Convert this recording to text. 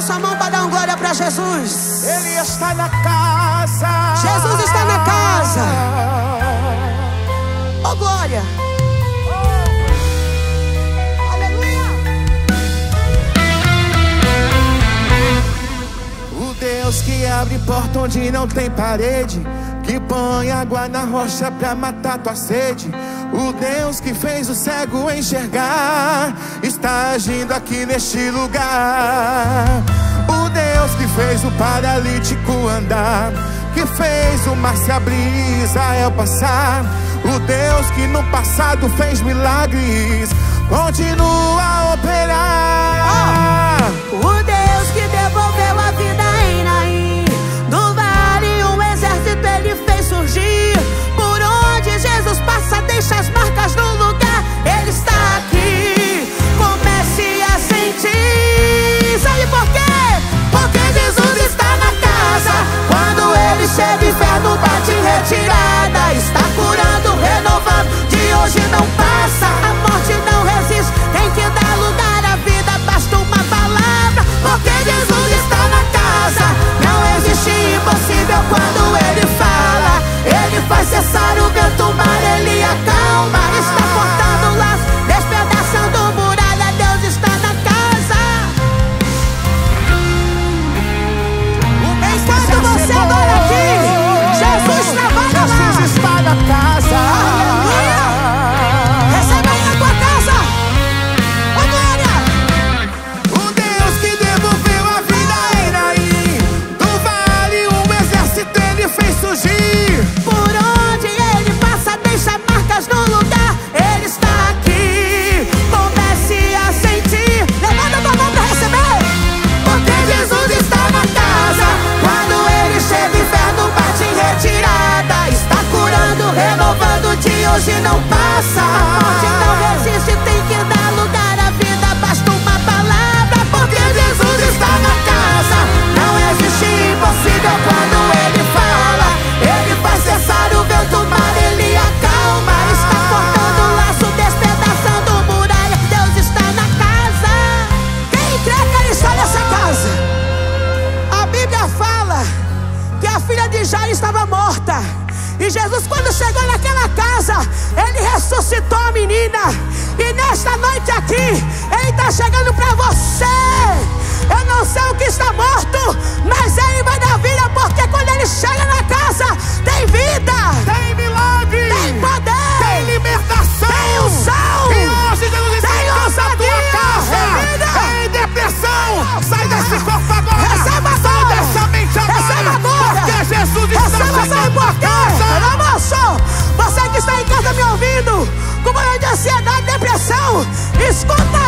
sua mão para dar um glória para Jesus. Ele está na casa. Jesus está na casa. Oh, glória. Aleluia. O Deus que abre porta onde não tem parede, que põe água na rocha pra matar tua sede. O Deus que fez o cego enxergar está agindo aqui neste lugar. O Deus que fez o paralítico andar, que fez o mar se abrir, Israel passar. O Deus que no passado fez milagres continua a operar. O Deus que devolveu a vida em Naim, do vale um exército ele fez surgir. Por onde Jesus passa deixa as marcas no lugar. Ele está aqui, comece a sentir. Sabe por quê? Porque Jesus está na casa. Quando ele chega, inferno bate em retirada. Está curando, renovando, de hoje não passa. A morte não resiste, tem que dar lugar à vida. Basta uma palavra, porque Jesus está na casa. Não existe impossível quando ele fala. Ele faz cessar o vento, o mar ele acalma. Está cortando laço, despedaçando muralha. Deus está na casa. Enquanto você adora aqui, Jesus trabalha lá. Jesus está na casa. Aleluia. Recebe aí na tua casa. Ô glória. O Deus que devolveu a vida em Naim, do vale um exército ele fez surgir. Por onde ele passa deixa marcas no lugar. Ele está aqui, comece a sentir. Levanta a tua mão pra receber. Porque Jesus está na casa. Quando ele chega, inferno bate em retirada. Está curando, renovando, de hoje não passa. A morte não resiste, tem que dar lugar à vida. Basta uma palavra, porque Jesus está na casa. Não existe impossível quando ele fala. Ele faz cessar o vento, o mar ele acalma. Está cortando o laço, despedaçando muralha. Deus está na casa. Quem crê que ele está nessa casa? A Bíblia fala que a filha de Jairo estava morta. E Jesus, quando chegou naquela casa, ele ressuscitou a menina. E nesta noite aqui, ele está chegando para você. Eu não sei o que está morto, mas ele vai dar vida. Porque quando ele chega na casa, tem vida, Tem milagre, tem poder, tem libertação, tem unção, e hoje Jesus está tem na tua ousadia, casa. Em depressão, sai desse corpo agora. Receba Sai agora. dessa mente Receba agora. agora. Porque Jesus está Receba, sabe chegando por na quê? casa. Você que está em casa me ouvindo, com problema de ansiedade, depressão, escuta